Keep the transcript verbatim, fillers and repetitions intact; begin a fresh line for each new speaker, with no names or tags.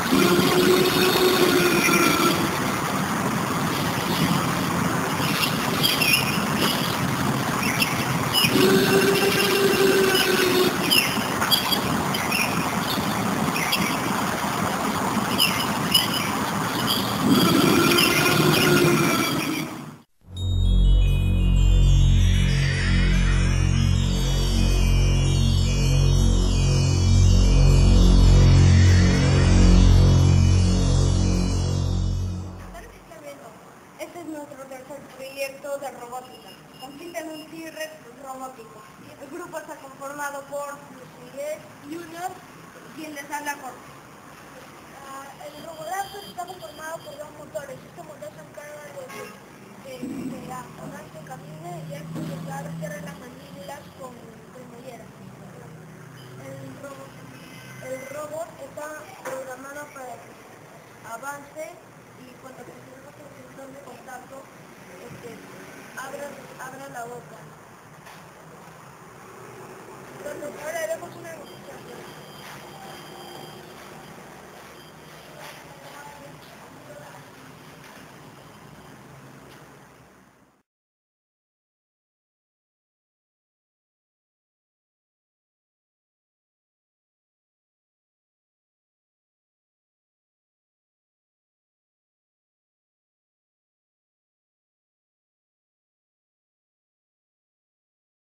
Este es nuestro tercer proyecto de robótica. Consiste en un T-Rex robótico. El grupo está conformado por Lucille Junior, quien les habla con. Uh, el Robolaptor está conformado por dos motores. Este motor se encarga de que de, la onante camine y el pulsar cierre las mandíbulas con cremallera. El robot, el robot está programado para que avance y cuando presionemos el sensor de contacto, este, abra, abra la boca. Entonces, ahora haremos una demostración.